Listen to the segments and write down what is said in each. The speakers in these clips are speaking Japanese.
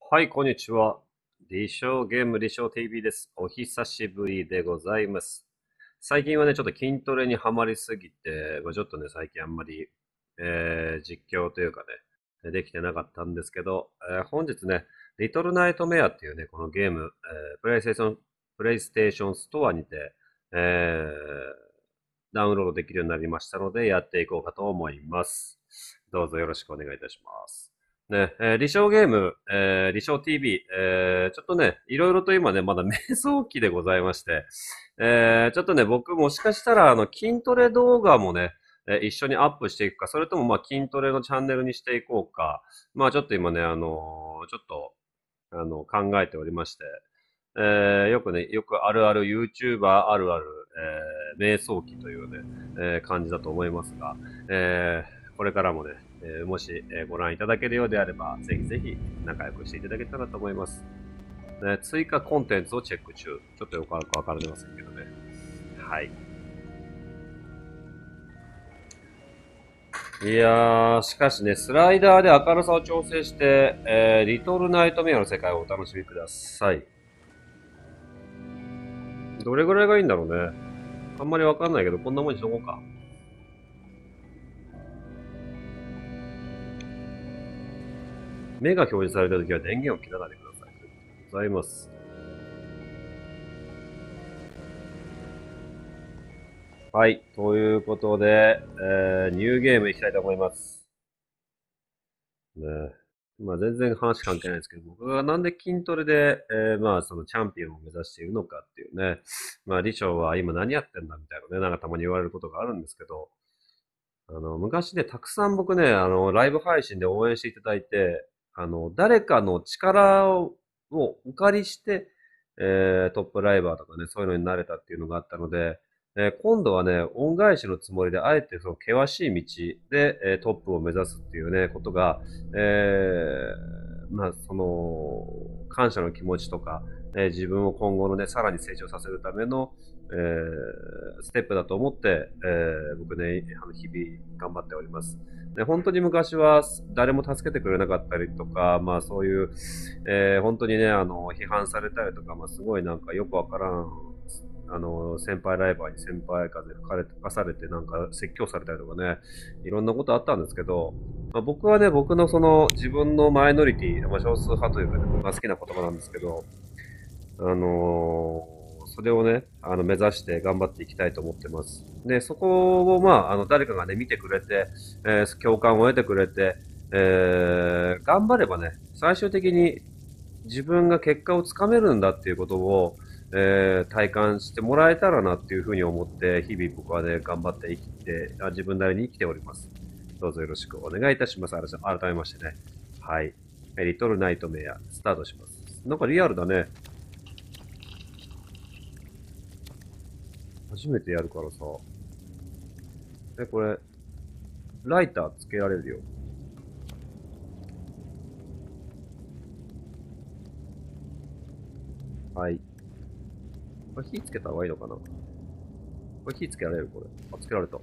はい、こんにちは。理想ゲーム、理想 TV です。お久しぶりでございます。最近はね、ちょっと筋トレにハマりすぎて、ちょっとね、最近あんまり、実況というかね、できてなかったんですけど、本日ね、リトルナイトメアっていうね、このゲーム、プレイステーションストアにて、ダウンロードできるようになりましたので、やっていこうかと思います。どうぞよろしくお願いいたします。ね、理想ゲーム、理想 TV、ちょっとね、いろいろと今ね、まだ瞑想期でございまして、ちょっとね、僕もしかしたら、筋トレ動画もね、一緒にアップしていくか、それともまあ筋トレのチャンネルにしていこうか、まあちょっと今ね、ちょっと、考えておりまして、よくね、よくあるある YouTuber あるある、瞑想期というね、感じだと思いますが、これからもね、もし、ご覧いただけるようであれば、ぜひぜひ仲良くしていただけたらと思います。追加コンテンツをチェック中。ちょっとよくわかりませんけどね。はい。いやー、しかしね、スライダーで明るさを調整して、リトルナイトメアの世界をお楽しみください。どれぐらいがいいんだろうね。あんまりわかんないけど、こんなもんにしとこうか。目が表示されたときは電源を切らないでください。ということでございます。はい。ということで、ニューゲームいきたいと思います。ね。まあ全然話関係ないですけど、僕がなんで筋トレで、まあそのチャンピオンを目指しているのかっていうね。まあ李翔は今何やってんだみたいなね、なんかたまに言われることがあるんですけど、昔ね、たくさん僕ね、ライブ配信で応援していただいて、誰かの力をお借りして、トップライバーとかね、そういうのになれたっていうのがあったので、今度はね、恩返しのつもりで、あえてその険しい道で、トップを目指すっていうね、ことが、まあ、その、感謝の気持ちとか、自分を今後のね、さらに成長させるための、ステップだと思って、僕ね、日々頑張っております。で、本当に昔は誰も助けてくれなかったりとか、まあそういう、本当にね、批判されたりとか、まあすごいなんかよくわからん、先輩ライバーに先輩風吹かされてなんか説教されたりとかね、いろんなことあったんですけど、まあ、僕はね、僕のその自分のマイノリティ、まあ、少数派というかね、僕が好きな言葉なんですけど、それをね、目指して頑張っていきたいと思ってます。で、そこを、まあ、誰かがね、見てくれて、共感を得てくれて、頑張ればね、最終的に自分が結果をつかめるんだっていうことを、体感してもらえたらなっていうふうに思って、日々僕はね、頑張って生きて、自分なりに生きております。どうぞよろしくお願いいたします。改めましてね。はい。リトルナイトメア、スタートします。なんかリアルだね。初めてやるからさ。これ、ライターつけられるよ。はい。これ火つけた方がいいのかな？これ火つけられるこれ。あ、つけられた。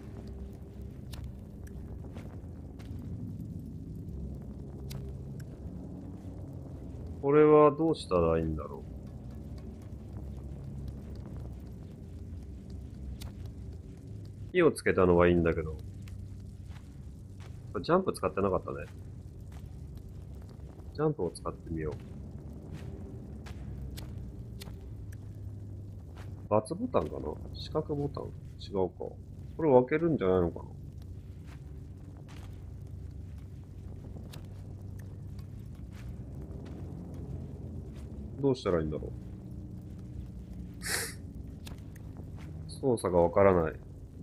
これはどうしたらいいんだろう。火をつけたのはいいんだけど、これジャンプ使ってなかったね。ジャンプを使ってみよう。×ボタンかな？四角ボタン違うか。これ分けるんじゃないのかな？どうしたらいいんだろう。操作がわからない。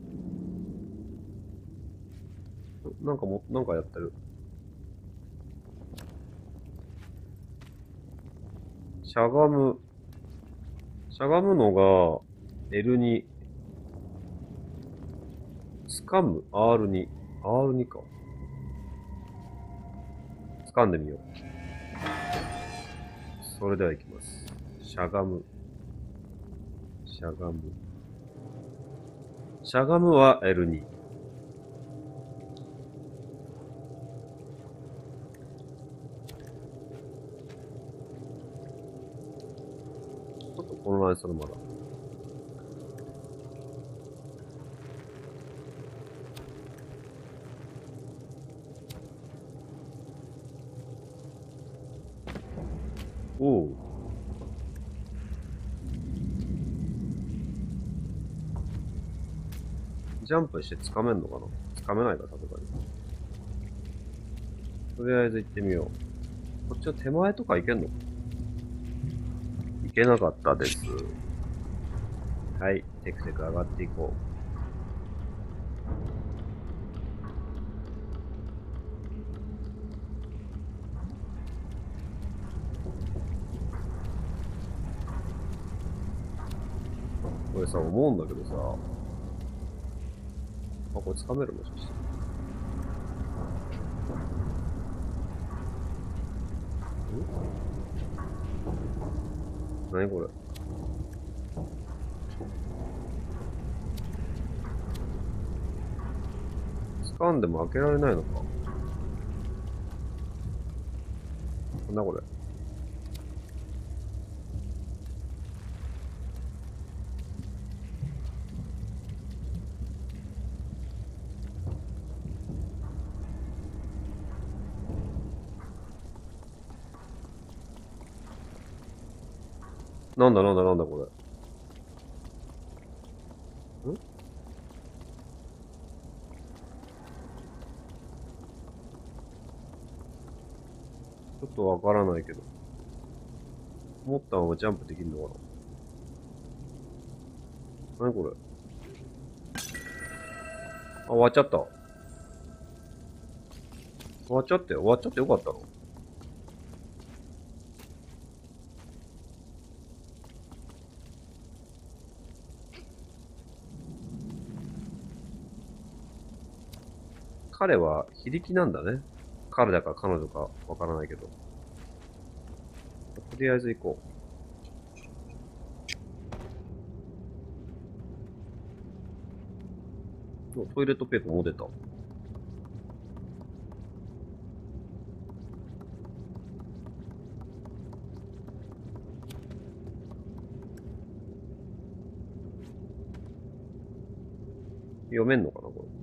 なんかやってる。しゃがむ。しゃがむのが L2、掴む R2、R2 か。掴んでみよう。それではいきます。しゃがむ、しゃがむ。しゃがむは L2。 混乱するまだ。おう。ジャンプして掴めんのかな？掴めないか、さすがに。とりあえず行ってみよう。こっちの手前とか行けんの？行けなかったです。はい。テクテク上がっていこう。これさ、思うんだけどさ。あ、これ掴めるもしかして。何これ。掴んでも開けられないのか。なんだこれ。なんだこれ。んちょっとわからないけど。思ったままジャンプできるのかな？何これ。あ、終わっちゃった。終わっちゃってよかったの？彼は非力なんだね。彼だか彼女かわからないけど。とりあえず行こう。トイレットペーパーも出た。読めんのかなこれ。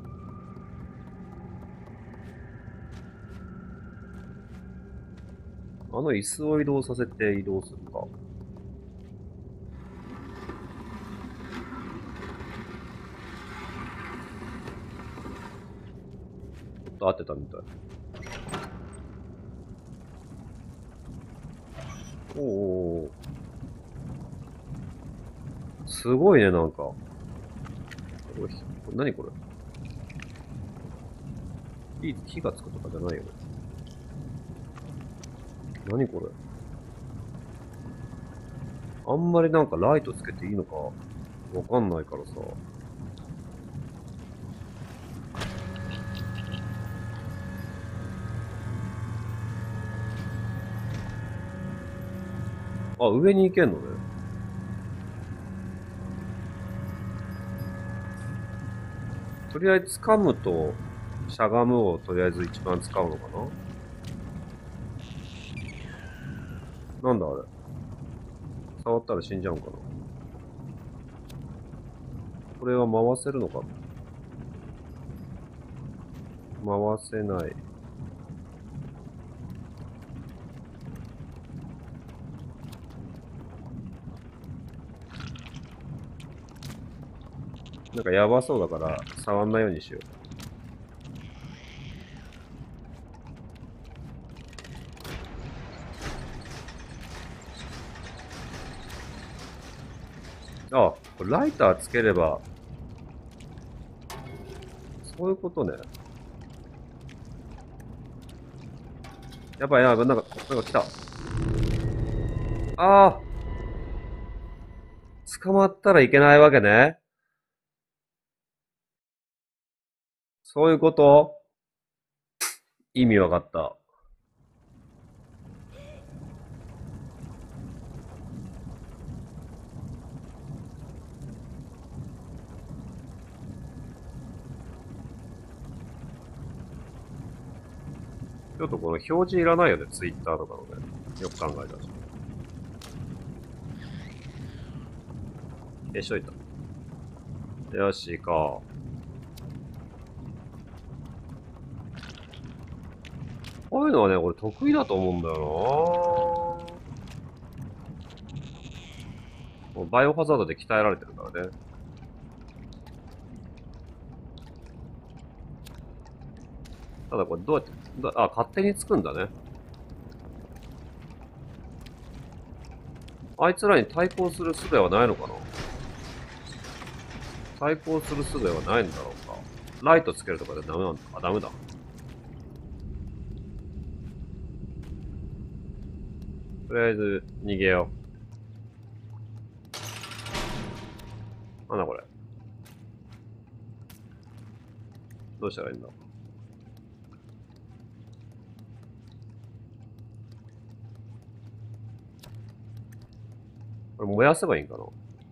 あの椅子を移動させて移動するか。ちょっと合ってたみたい。おお。すごいね、なんか。これ何これ？火がつくとかじゃないよね。何これ？あんまりなんかライトつけていいのかわかんないからさ。あ、上に行けんのね。とりあえず掴むと、しゃがむをとりあえず一番使うのかな？なんだあれ。触ったら死んじゃうんかな。これは回せるのか？回せない。なんかやばそうだから触んないようにしよう。あ、これライターつければ、そういうことね。やばいやばい、なんか来た。ああ、捕まったらいけないわけね。そういうこと？意味わかった。ちょっとこの表示いらないよね、ツイッターとかのね。よく考えたら。 消しといた。よし、行こう。こういうのはね、俺得意だと思うんだよな。バイオハザードで鍛えられてるからね。ただこれどうやって、勝手につくんだね。あいつらに対抗する術はないのかな。対抗する術はないんだろうか。ライトつけるとかでダメなんだ。あ、ダメだ。とりあえず、逃げよう。なんだこれ。どうしたらいいんだ。これ燃やせばいいんかな。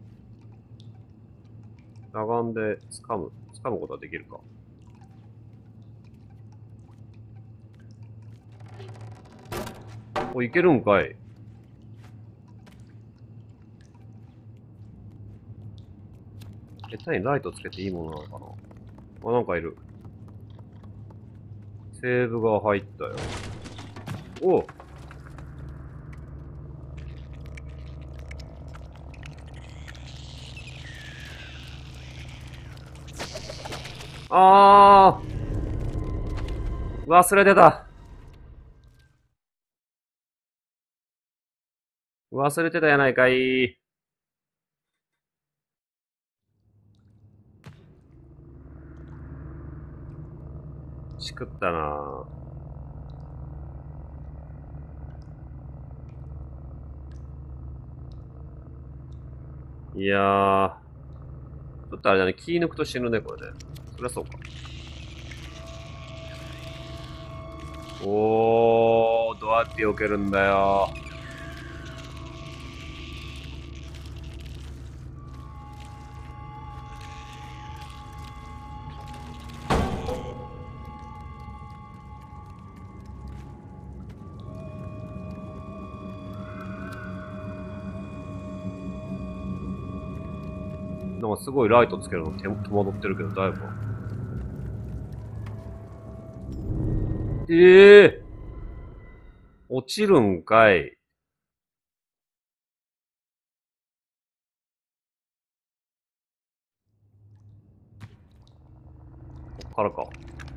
しゃがんで掴むことはできるか。お、いけるんかい。下手にライトつけていいものなのかな。あ、なんかいる。セーブが入ったよ。おう。あー、忘れてた。忘れてたやないかい。しくったな。いやー、ちょっとあれだね、気抜くと死ぬね、これね。そりゃそうか。おー、どうやって避けるんだよ。なんかすごいライトつけるの手戸惑ってるけど、だいぶ。ええー、落ちるんかい。こっからか。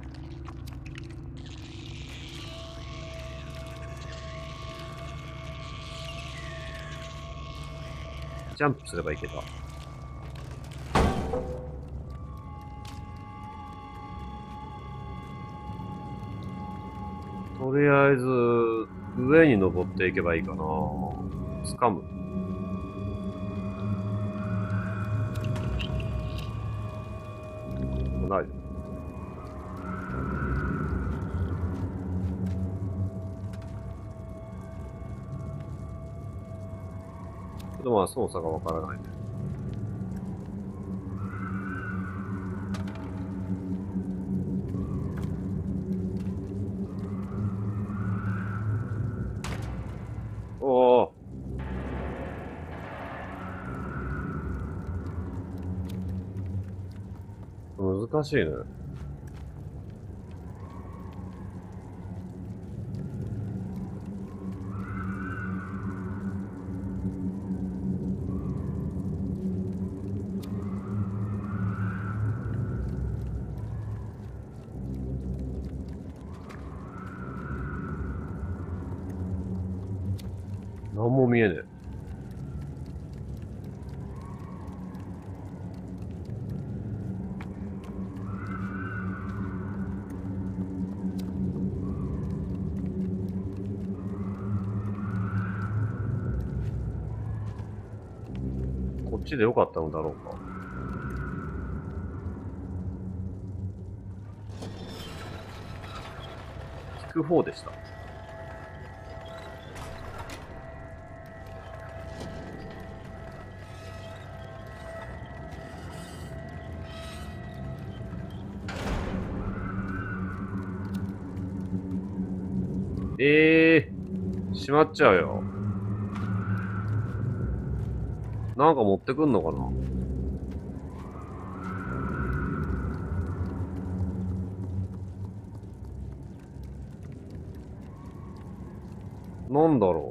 ジャンプすればいけた。とりあえず、上に登っていけばいいかな。掴む。ない。ちょっとまあ操作がわからないね。おお、難しいね。なんも見えねえ。こっちでよかったのだろうか。聞く方でした。ええー、閉まっちゃうよ。 なんか持ってくんのかな。なんだろ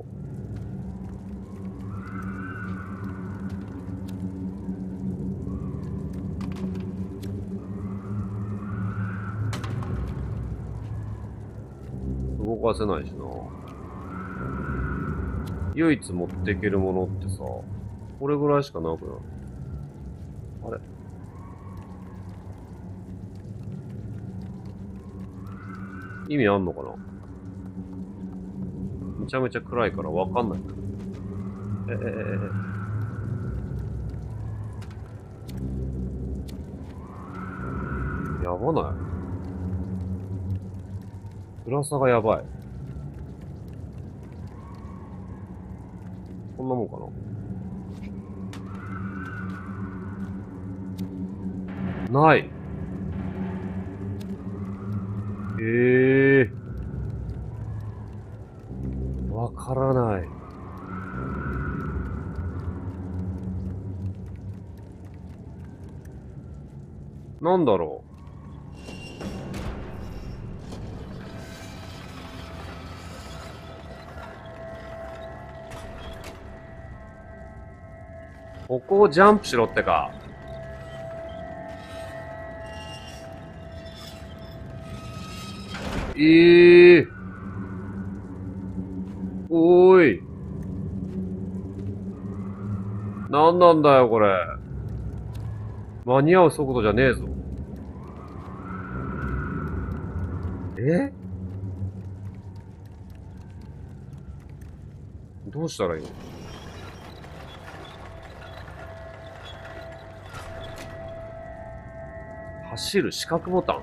う。動かせないしな。唯一持っていけるものってさ、これぐらいしかなくない？あれ、意味あんのかな？めちゃめちゃ暗いからわかんない。やばない？暗さがやばい。こんなもんかな。ない。わからない。なんだろう。ここをジャンプしろってか。おーい。なんなんだよ、これ。間に合う速度じゃねえぞ。えどうしたらいいの？走る四角ボタン。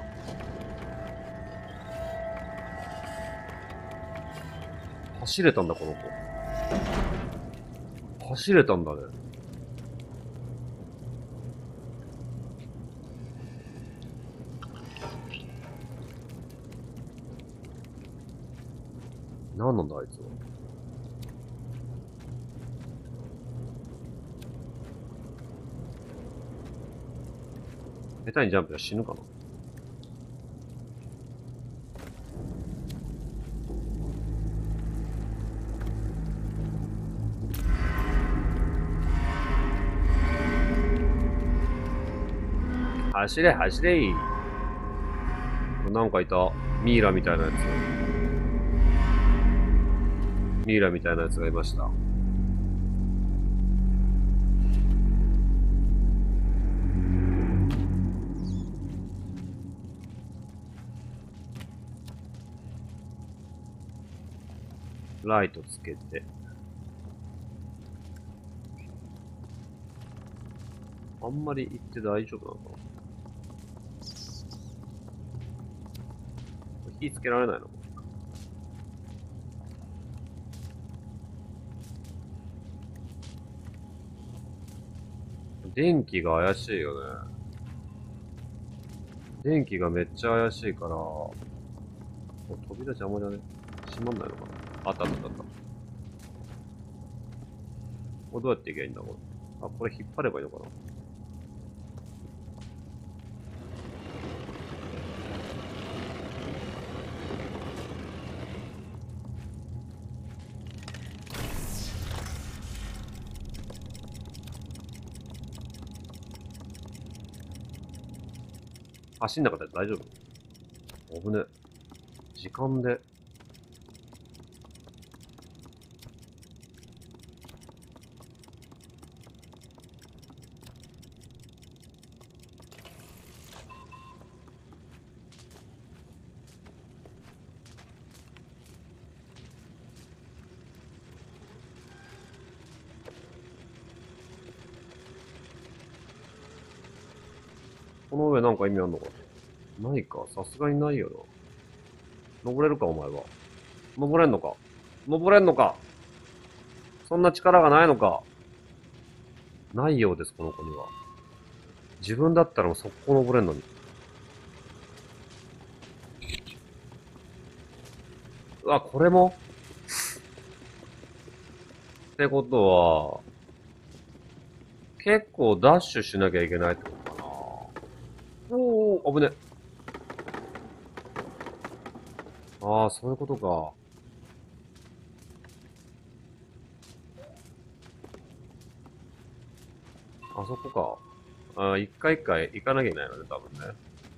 走れたんだ、この子。走れたんだね。なんなんだ、あいつは。下手にジャンプは死ぬかな。走れ、走れい。なんかいた。ミイラみたいなやつ。ミイラみたいなやつがいました。ライトつけて。あんまり行って大丈夫なのかな？火つけられないの？電気が怪しいよね。電気がめっちゃ怪しいから、扉邪魔じゃね？閉まんないのかな？あったあったあった。これどうやっていけばいいんだこれ。あ、これ引っ張ればいいのかな？走んなかったら大丈夫？危ね。時間で。この上なんか意味あんのかな？ないか。さすがにないよな。登れるか、お前は。登れんのか？登れんのか？そんな力がないのか？ないようです、この子には。自分だったらもう速攻登れんのに。うわ、これもってことは、 結構ダッシュしなきゃいけないってことかな。おお、危ね。ああ、そういうことか。あそこか。ああ、一回一回行かなきゃいけないのね、多分ね。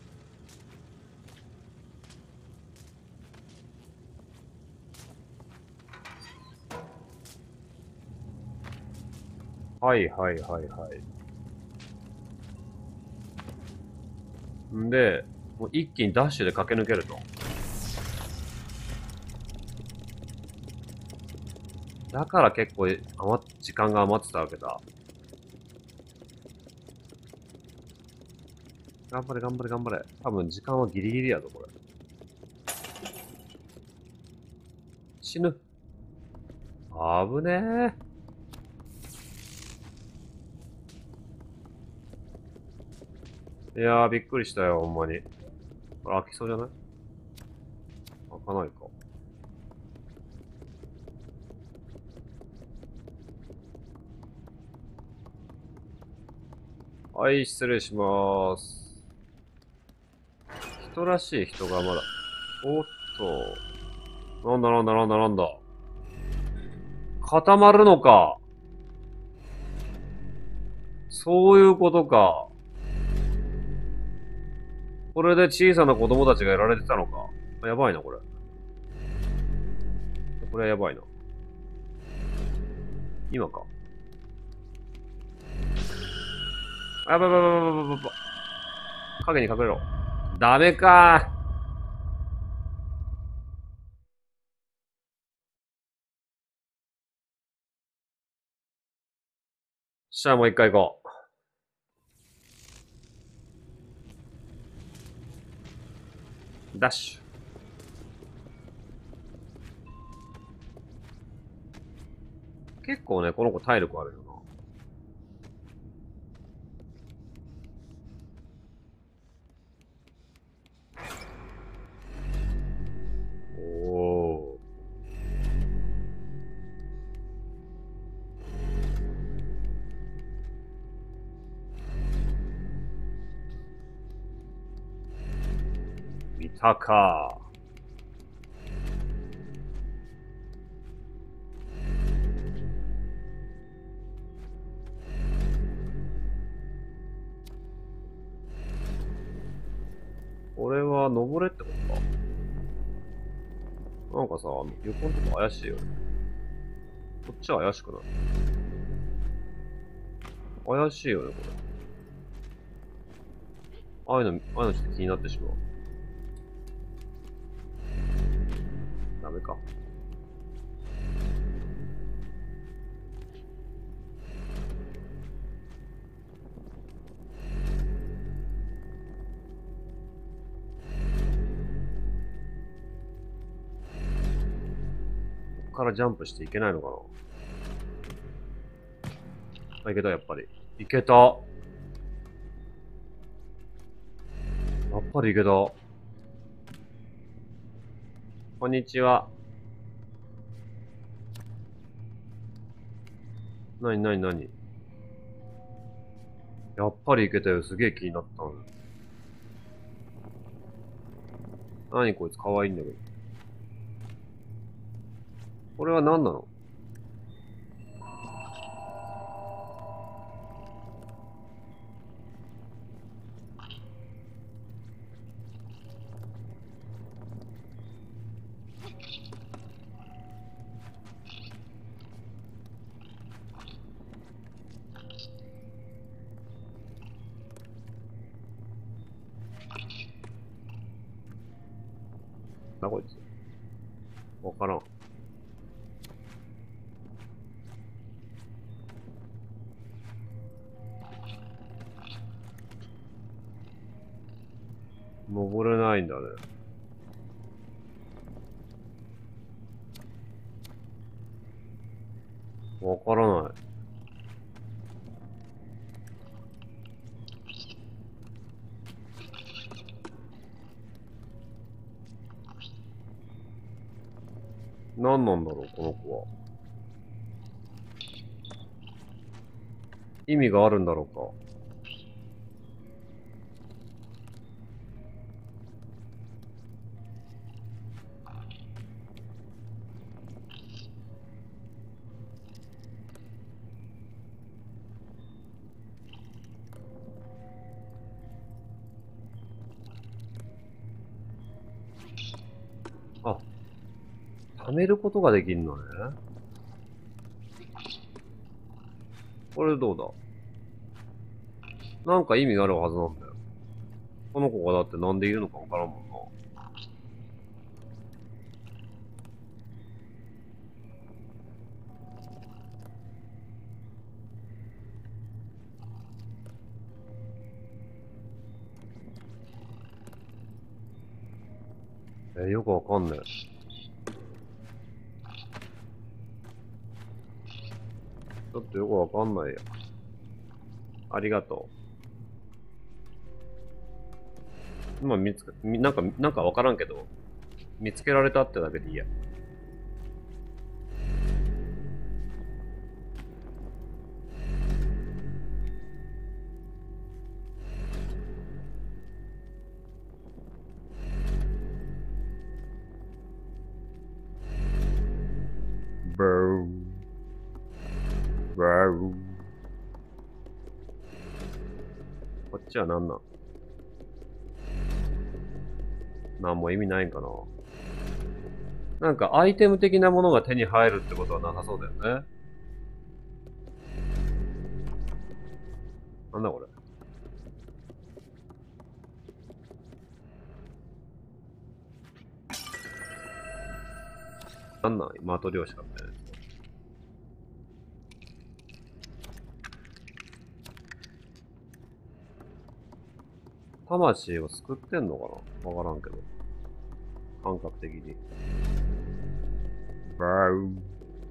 はいはいはいはい。んで、もう一気にダッシュで駆け抜けると。だから結構時間が余ってたわけだ。頑張れ頑張れ頑張れ。多分時間はギリギリやぞ、これ。死ぬ。危ねえ。いやー、びっくりしたよ、ほんまに。これ開きそうじゃない？開かないか。はい、失礼しまーす。人らしい人がまだ。おっと。なんだなんだなんだなんだ。固まるのか。そういうことか。これで小さな子供たちがやられてたのか。やばいな、これ。これはやばいな。今か。あ、やばいやばいやばいやばいやばい。影に隠れろ。ダメか。じゃあもう一回行こう。ダッシュ。結構ね、この子体力あるよな。おー。いたか。これは登れってことか。なんかさ、横のとこ怪しいよね。こっちは怪しくない？怪しいよね、これ。ああいうのちょっと気になってしまう。ダメか。こっからジャンプしていけないのかな？あ、いけた、やっぱり。いけた。やっぱりいけた。こんにちは。なになになに？やっぱりいけたよ。すげえ気になったの。なにこいつ可愛いんだけど。これは何なの？なこいつ。わからん。登れないんだね。わからない。何なんだろう、この子は。 意味があるんだろうか。あ、貯めることができんのね。これどうだ？なんか意味があるはずなんだよ。この子がだってなんでいるのかわからんもんな。よくわかんない。ちょっとよくわかんないや。ありがとう。今見つけ、なんかわからんけど、見つけられたってだけでいいや。ブー、ブー。こっちは何なん？なんも意味ないんかな。なんかアイテム的なものが手に入るってことはなさそうだよね。なんだこれ。なんなんマトリョーシカみたいなやつ。魂を救ってんのかなわからんけど。感覚的に。バーウ。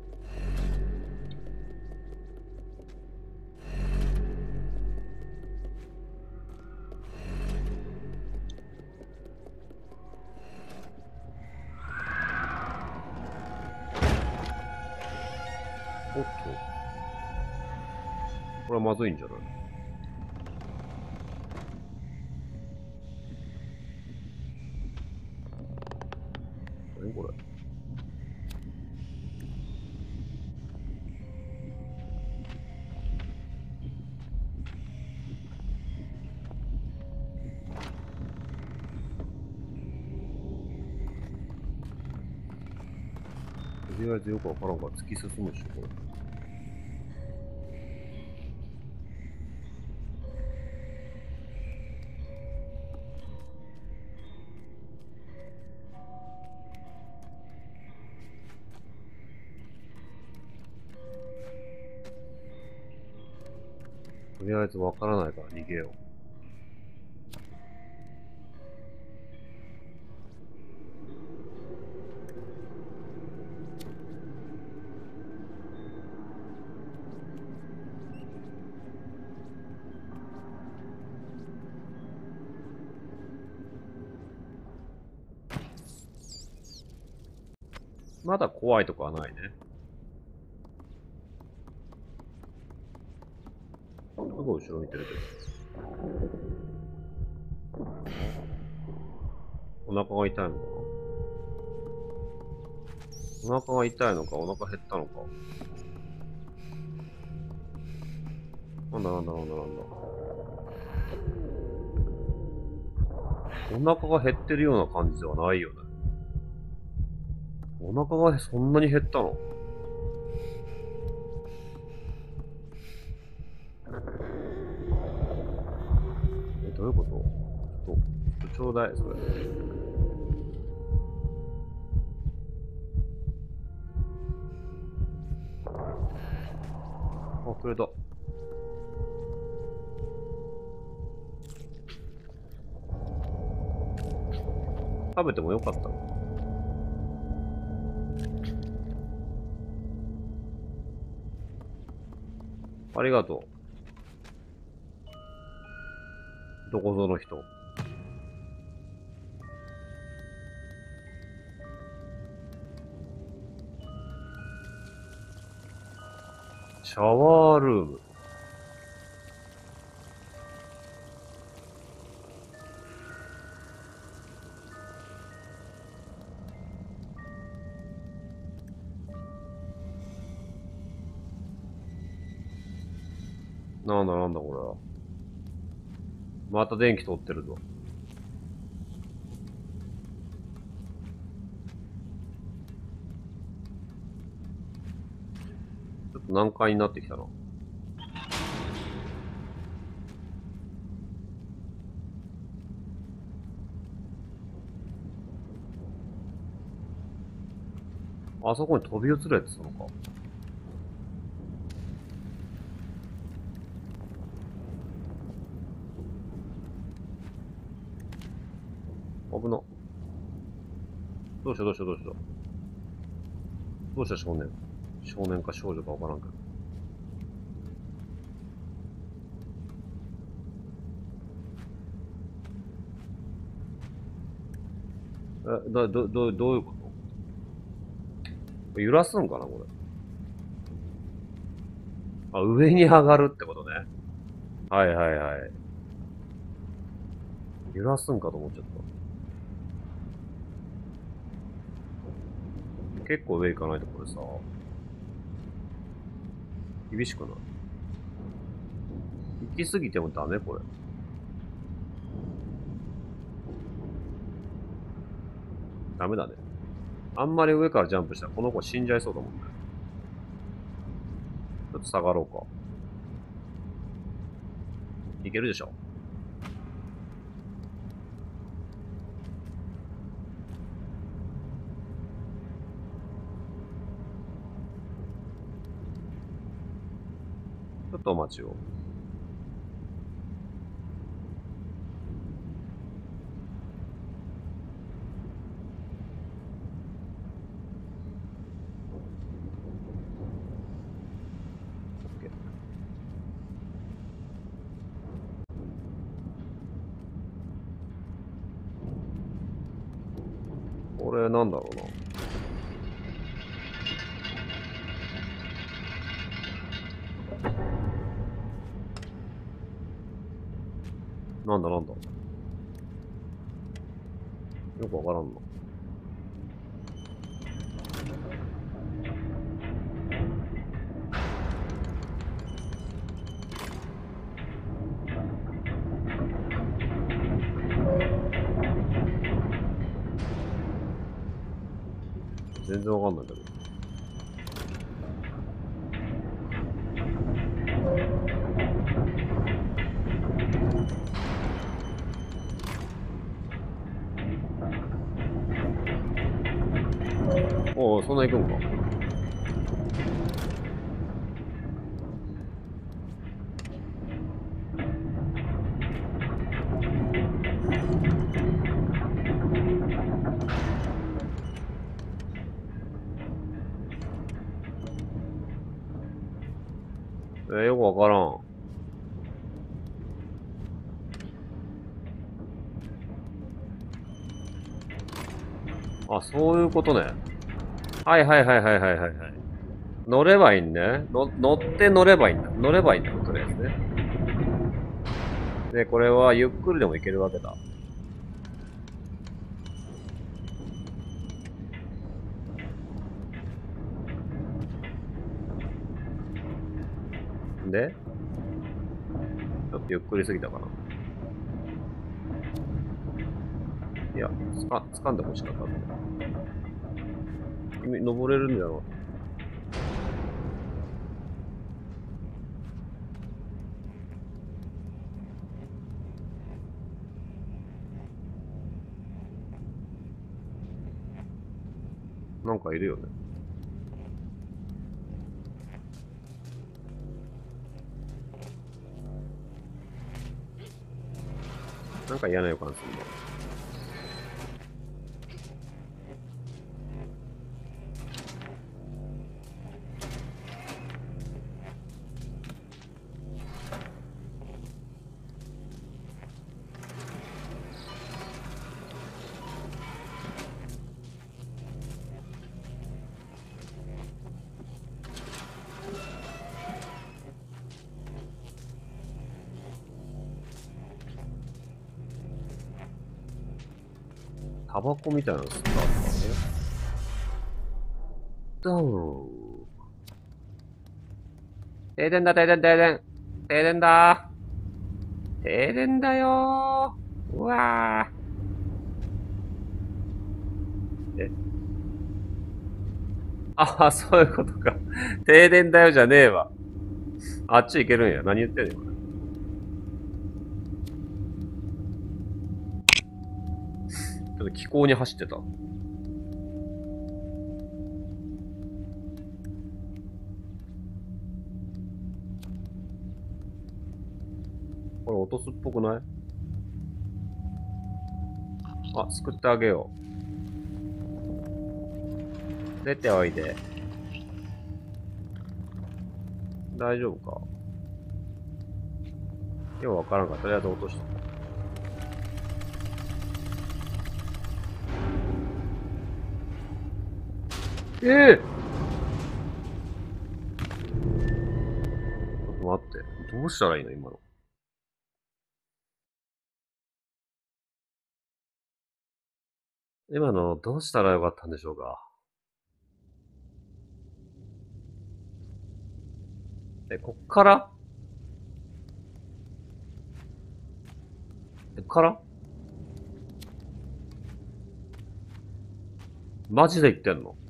おっと。これはまずいんじゃない？何これ。とりあえずよくわからんから突き進むでしょ、これ。とりあえずわからないから逃げよう。まだ怖いとこはないね。すごい後ろ見てるけど。お腹が痛いのかな？お腹が痛いのか、お腹減ったのか。なんだなんだなんだなんだ。お腹が減ってるような感じではないよね。お腹がそんなに減ったの？どういうこと？ちょっとちょうだい、それ。あ、くれた。食べてもよかったの？ありがとう。どこぞの人。シャワールーム。 なんだなんだこれは。また電気通ってるぞ。ちょっと難解になってきたな。あそこに飛び移るやつなのか。危な。どうしたどうしたどうしたどうした少年。少年か少女かわからんけど。どういうこと揺らすんかなこれ。あ、上に上がるってことね。はいはいはい。揺らすんかと思っちゃった。結構上行かないとこれさ、厳しくない？行き過ぎてもダメこれ。ダメだね。あんまり上からジャンプしたらこの子死んじゃいそうだもんね。ちょっと下がろうか。いけるでしょ。ちょっとお待ちを。OK。これなんだろうな。なんだなんだ。よくわからんな。全然わかんないけど。おお、そんな行くんか。よくわからん。あ、そういうことね。はいはいはいはいはいはいはい。乗ればいいんね。乗って乗ればいいんだ。乗ればいいんだ、とりあえずね。で、これはゆっくりでも行けるわけだ。で、ちょっとゆっくりすぎたかな。いや、掴んでほしかったんだ。君、登れるんだろう。なんかいるよね。なんか嫌な予感するな。タバコみたいなの吸ったあったね。ドーン。停電だ、停電、停電。 停電だー。停電だよー。うわー。あ、そういうことか。停電だよじゃねえわ。あっち行けるんや。何言ってんのこれ。ちょっと気候に走ってた。これ落とすっぽくない？あ、救ってあげよう。出ておいで。大丈夫か？ようわからんから、とりあえず落とした。ええちょっと待って。どうしたらいいの今の。今の、どうしたらよかったんでしょうか？こっからこっからマジで言ってんの？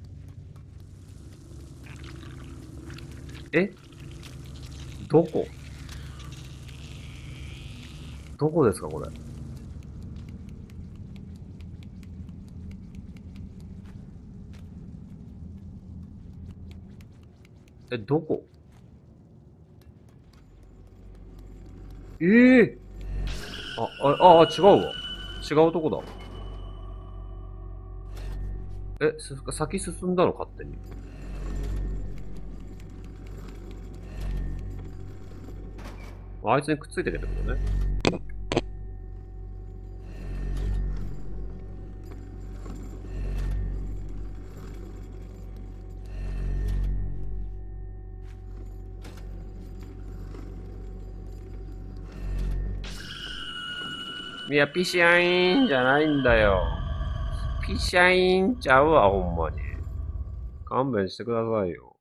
えどこどこですかこれ。どこ？ええ違うわ。違うとこだ。先進んだの勝手に。あいつにくっついてるってことね。いや、ピシャインじゃないんだよ。ピシャインちゃうわ、ほんまに。勘弁してくださいよ。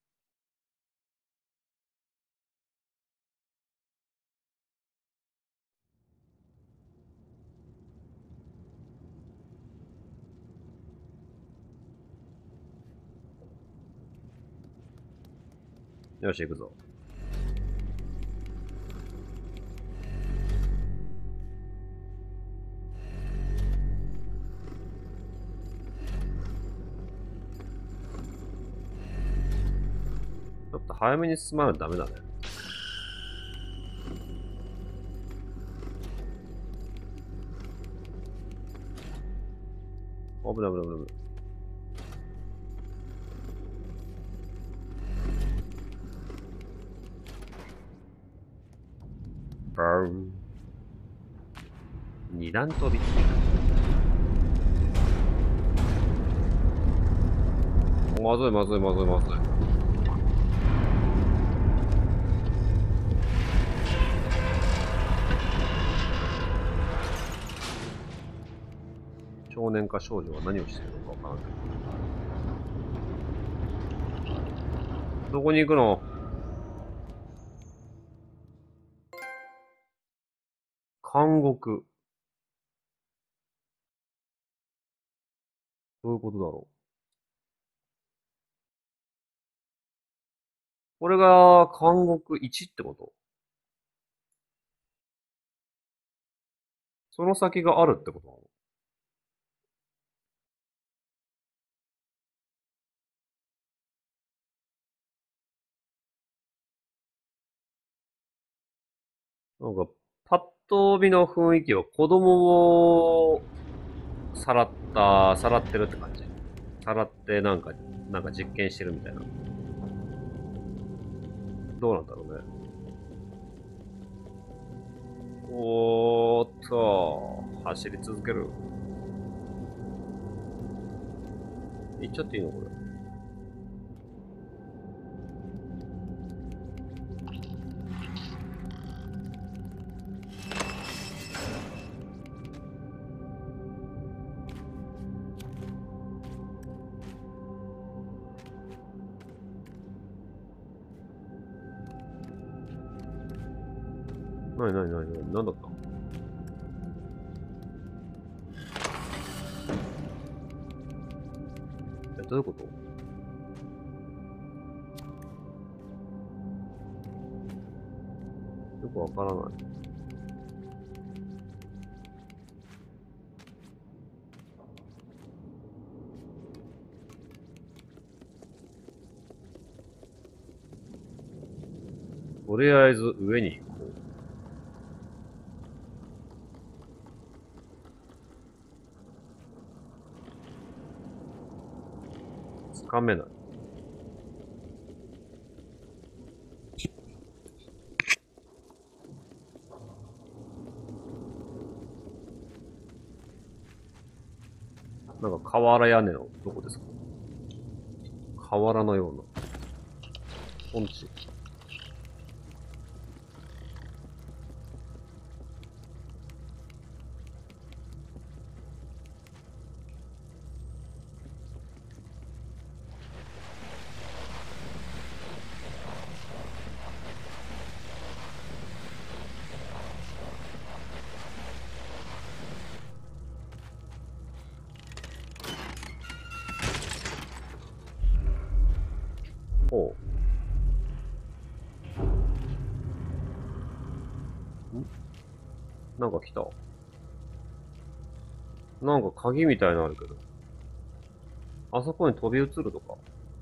よし、行くぞ。ちょっと早めに進まないとダメだね。危ない危ない危ない。バーン。二段飛び。まずいまずいまずいまずい。少年か少女は何をしているのかわからない。どこに行くの？監獄。どういうことだろう。これが監獄1ってこと？その先があるってことなの？なんか、パッと見の雰囲気は子供をさらってるって感じ。さらってなんか実験してるみたいな。どうなんだろうね。おーっと、走り続ける。行っちゃっていいのこれ。 なになになになになんだった？どういうこと？よくわからない。とりあえず上に行こう。つかめない。なんか瓦屋根のどこですか？瓦のような。本地。ほう。なんか来た。なんか鍵みたいなのあるけど。あそこに飛び移るとか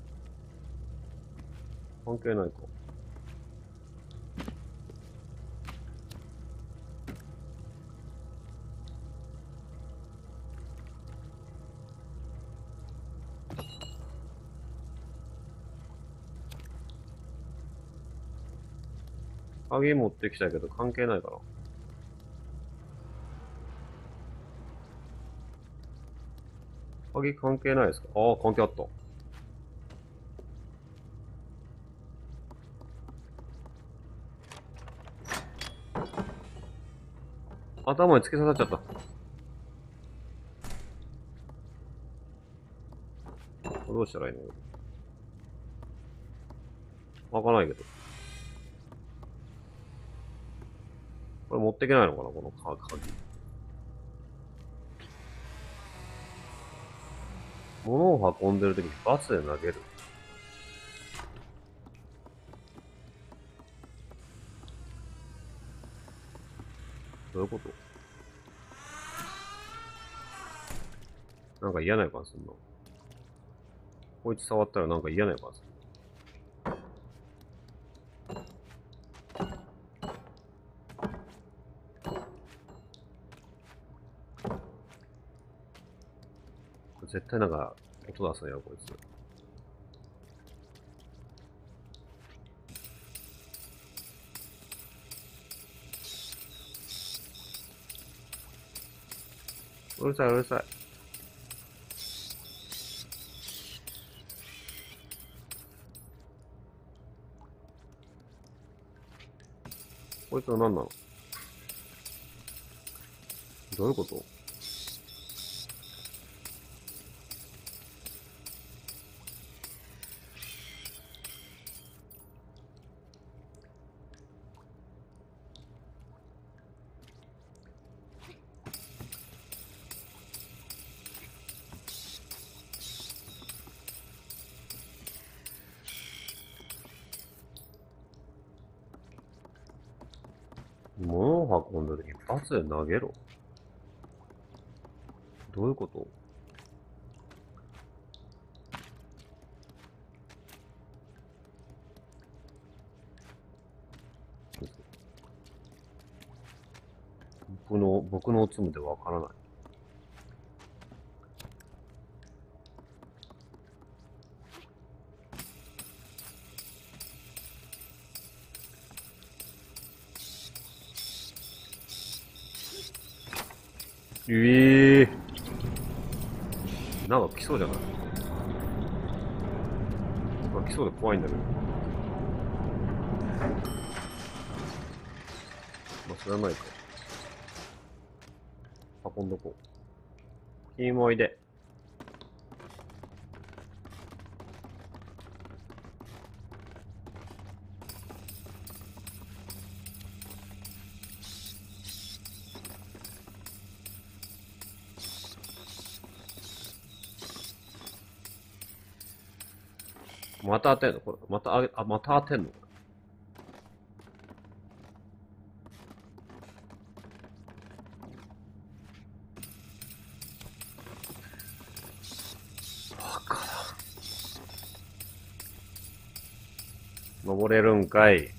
関係ないか。鍵持ってきたけど関係ないかな。鍵関係ないですか？ああ、関係あった。頭に突き刺さっちゃった。どうしたらいいの？開かないけど。これ持っていけないのかな、この鍵。物を運んでるときにバツで投げる。どういうこと？なんか嫌な予感すんの。こいつ触ったらなんか嫌な予感する。絶対なんか音出すのよ、こいつ。うるさい、うるさい。こいつは何なの？どういうこと？物を運んだ時にバツで投げろ。どういうこと？僕のおつむでわからない。ええー、なんか来そうじゃない？なんか来そうで怖いんだけど。まあ、それはないか。運んどこう。君もおいで。 また当てんのこれ。また当てんのわからん。登れるんかい。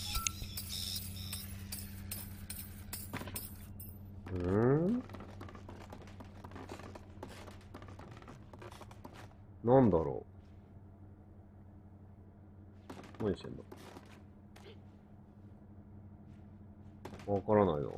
なんだろう。何してんのわからないな。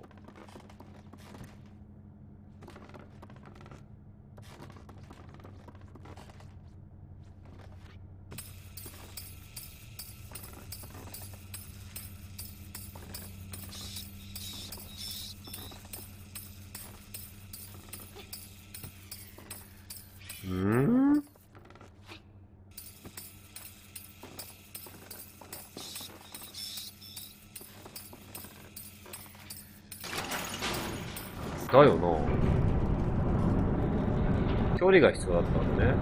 だよな。距離が必要だったんだね。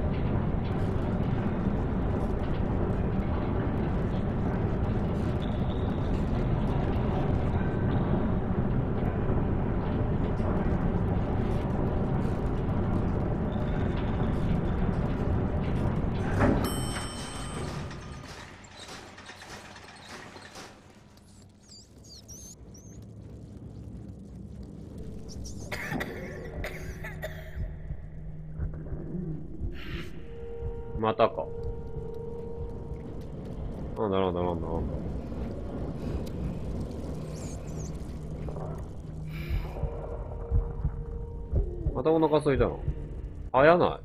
またか。なんだなんだなんだなんだ。またお腹空いたの。早ない。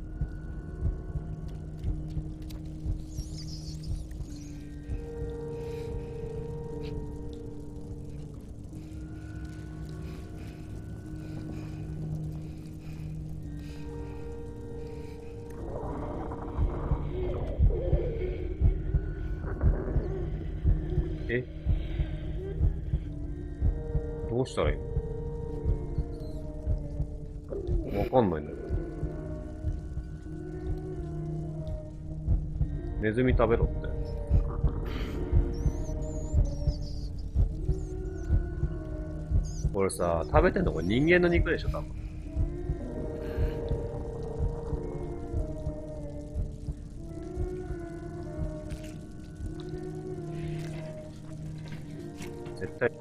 え、どうしたらいいの？わかんないんだけど。ネズミ食べろって。これさ、食べてんのこれ人間の肉でしょ、多分。絶対。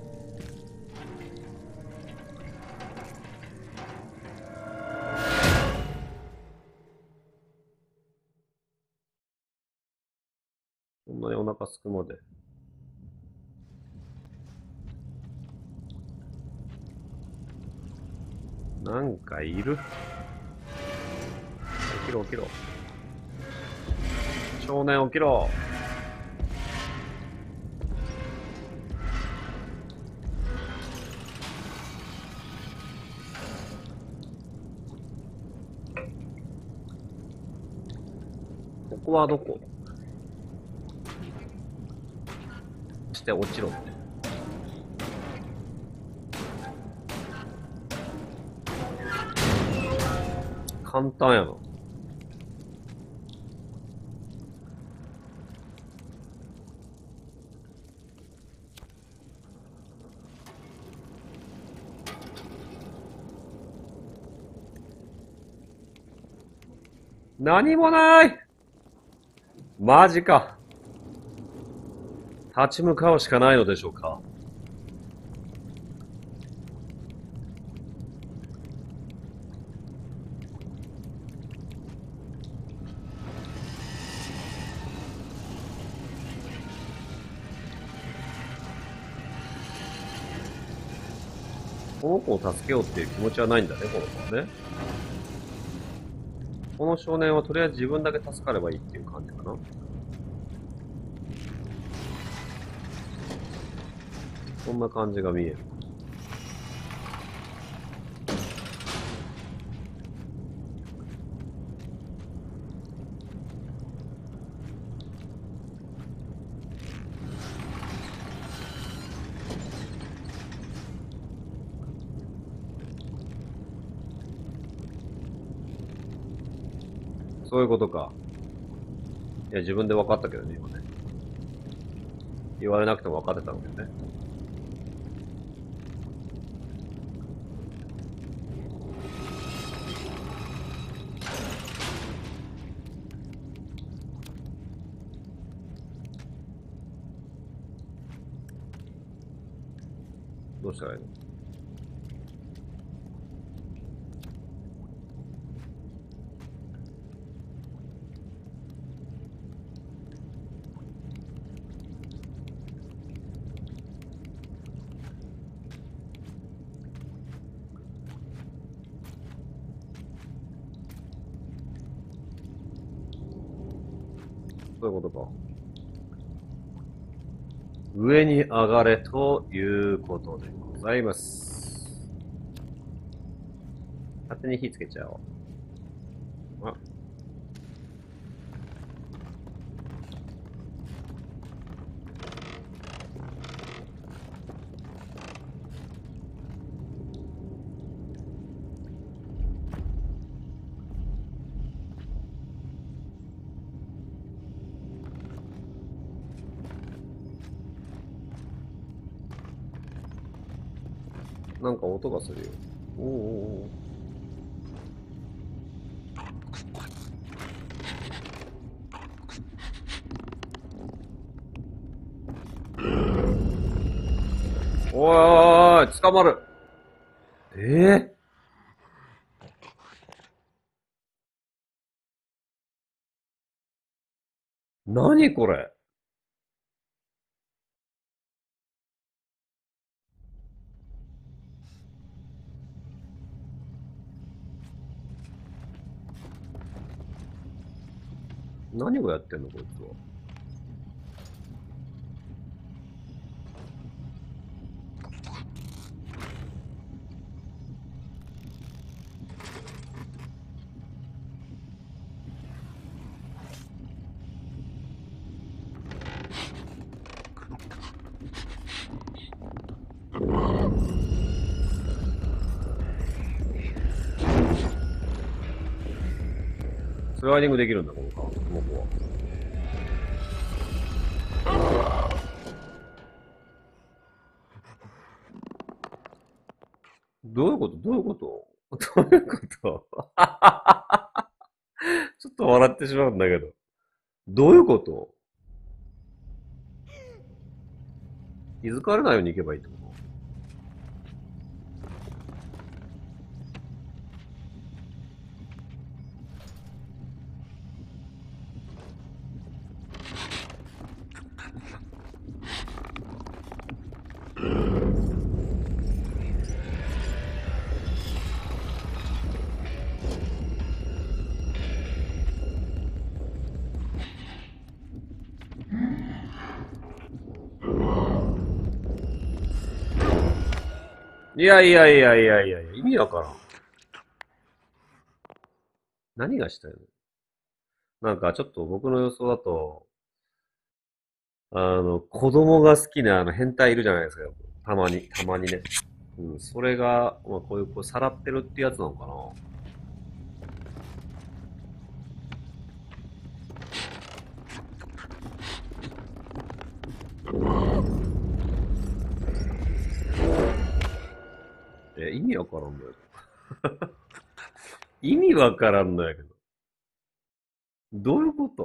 こんなにお腹すくまで。なんかいる？起きろ起きろ。少年起きろ。ここはどこ？して落ちろって。簡単やな。何もない。マジか。立ち向かうしかないのでしょうか。この子を助けようっていう気持ちはないんだね、この子はね。この少年はとりあえず自分だけ助かればいいっていう感じかな。そんな感じが見える。そういうことか。 いや、自分で分かったけどね、今ね。言われなくても分かってたんだけどね。どうしたらいいの？そういうことか。上に上がれということでございます。勝手に火つけちゃおう。あ、なんか音がするよ。おーおーおー。おーい、捕まる。ええー、何これ？何をやってんのこいつは。スライディングできるんだ、この子は。どういうことどういうことちょっと笑ってしまうんだけど。どういうこと？気づかれないように行けばいいってこと？いやいやいやいやいやいや、意味わからん。何がしたいの？なんかちょっと僕の予想だと、子供が好きな変態いるじゃないですか。たまにね。うん、それが、まあこういう、さらってるってやつなのかな。意味わからんのよ。意味わからんのやけど。どういうこと？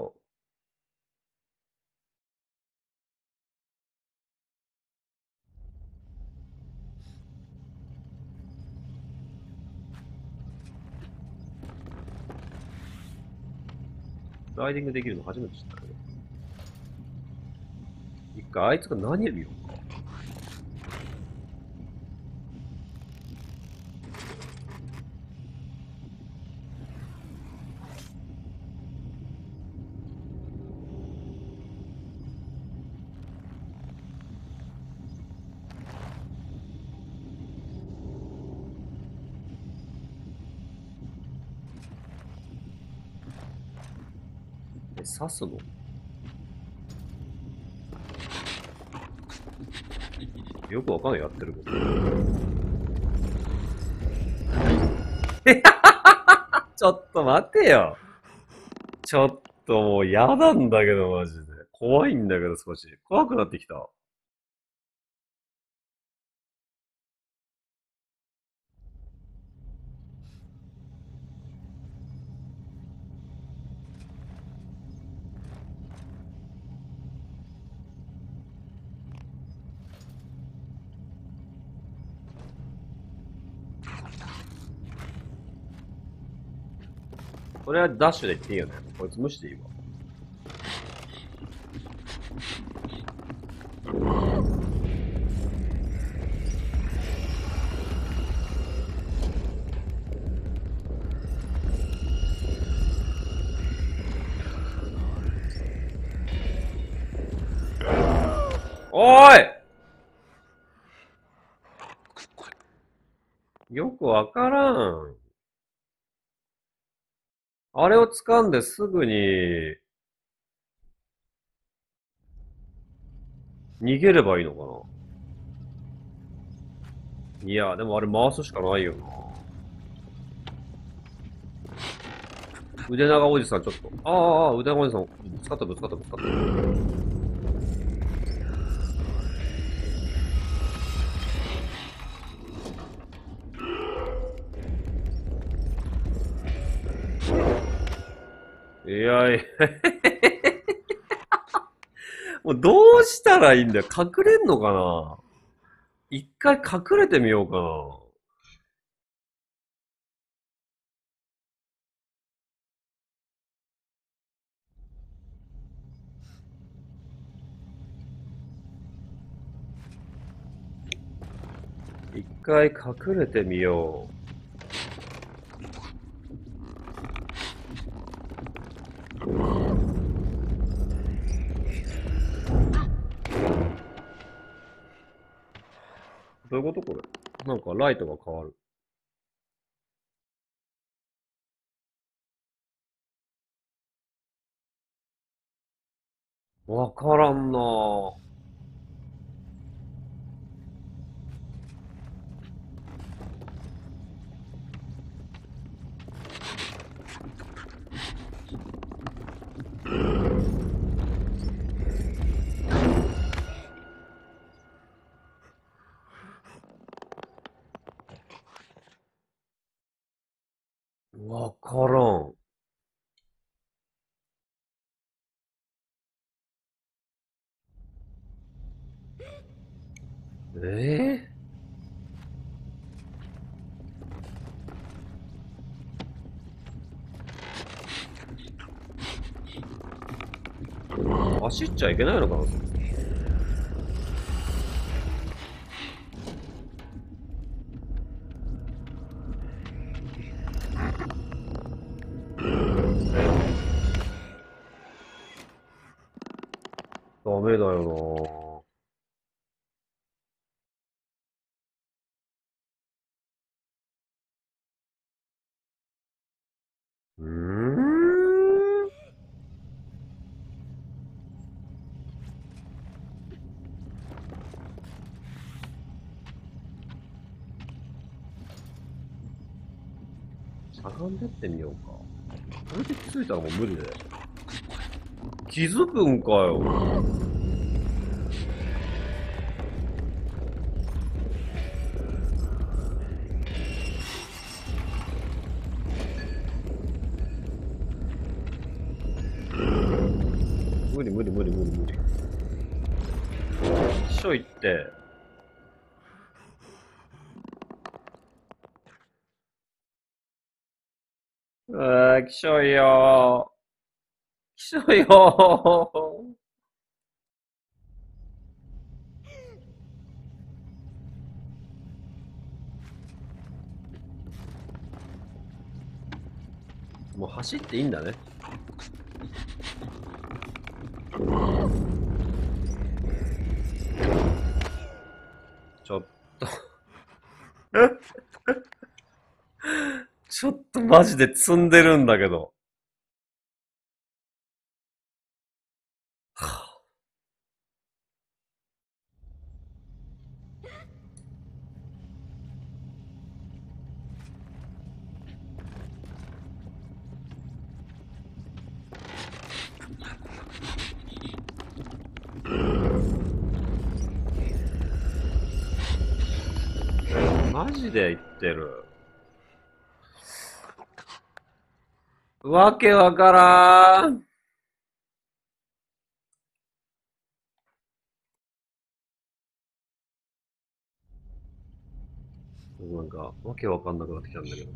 ライディングできるの初めて知ったけど。一回あいつが何見ようか。刺すの？よくわかんないやってること。ちょっと待てよ。ちょっともう嫌なんだけど、マジで。怖いんだけど、少し。怖くなってきた。これはダッシュで行っていいよね。こいつ無視でいいわ。おーい、よくわからん。あれを掴んですぐに逃げればいいのかな。いや、でもあれ回すしかないよな。腕長おじさんちょっと。腕長おじさん、ぶつかった。いやいや、もうどうしたらいいんだよ。隠れんのかな。一回隠れてみようかな。一回隠れてみよう。どういうことこれ。なんかライトが変わる。わからんなぁ。わからん。え走っちゃいけないのかな。ダメだよなぁ。しゃがんでってみようか。これで気づいたらもう無理だよ。気づくんかよ。無理。しょいって。きしょいよー。きしょいよー。もう走っていいんだね。ちょっとちょっとマジで積んでるんだけど。 マジで言ってる。わけわからん。なんか、わけわかんなくなってきたんだけど。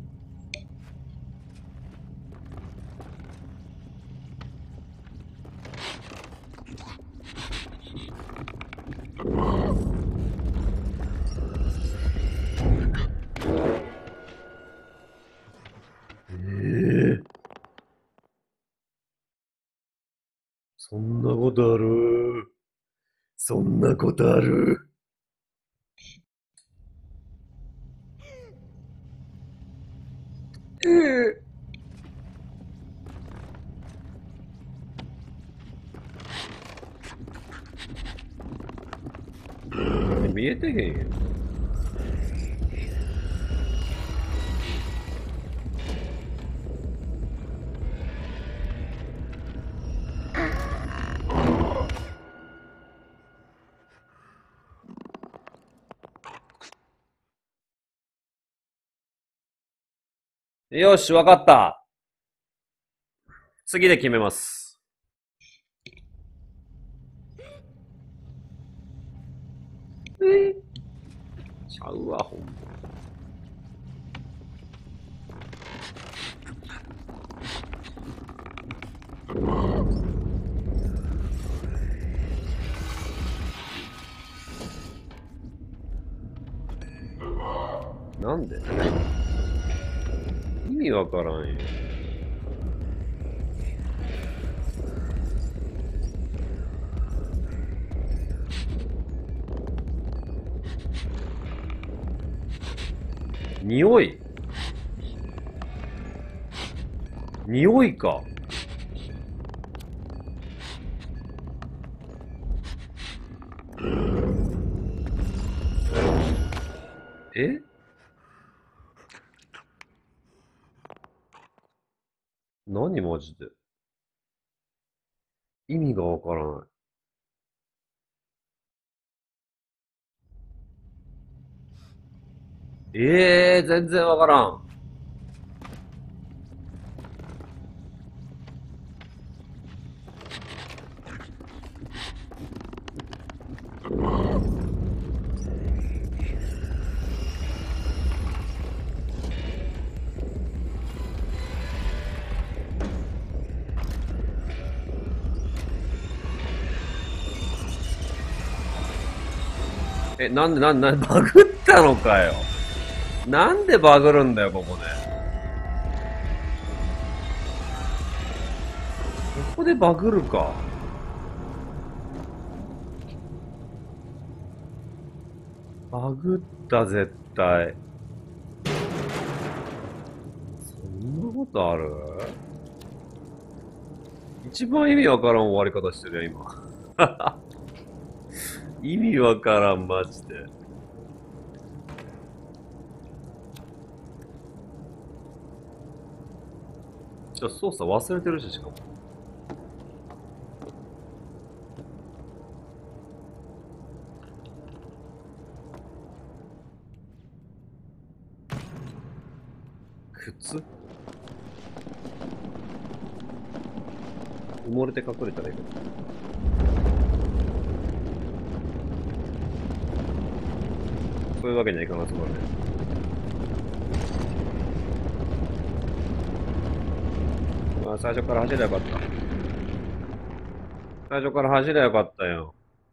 そんなことある？そんなことある？見えてへんよ。よし、わかった。次で決めます。ちゃうわ、ほんま。なんで？意味わからんよ。匂い？匂いか。え？何マジで？意味がわからない。全然わからん。なんで、バグったのかよ。なんでバグるんだよ、ここで。ここでバグるか。バグった、絶対。そんなことある？一番意味わからん終わり方してるよ、今。意味わからん、マジで。じゃあ操作忘れてるし、しかも。靴？埋もれて隠れたらいいか。そういうわけにはいかなそうだね。まあ、最初から走ればよかった。最初から走ればよかったよ。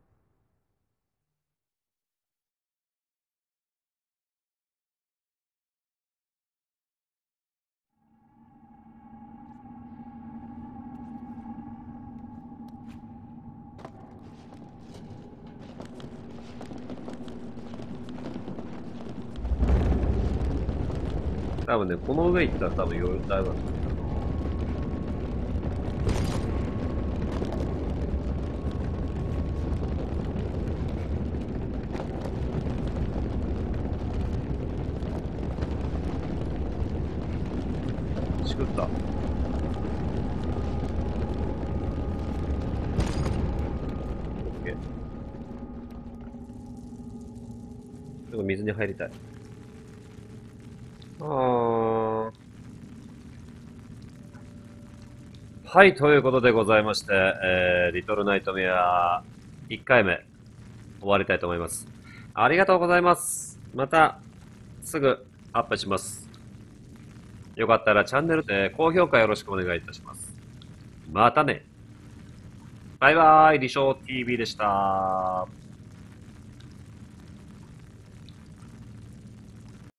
多分ね、この上行ったら多分余裕だよ。しくった。オッケー。でも水に入りたい。 はい、ということでございまして、リトルナイトメア1回目終わりたいと思います。ありがとうございます。またすぐアップします。よかったらチャンネルで高評価よろしくお願いいたします。またね。バイバイ、リショー TV でした。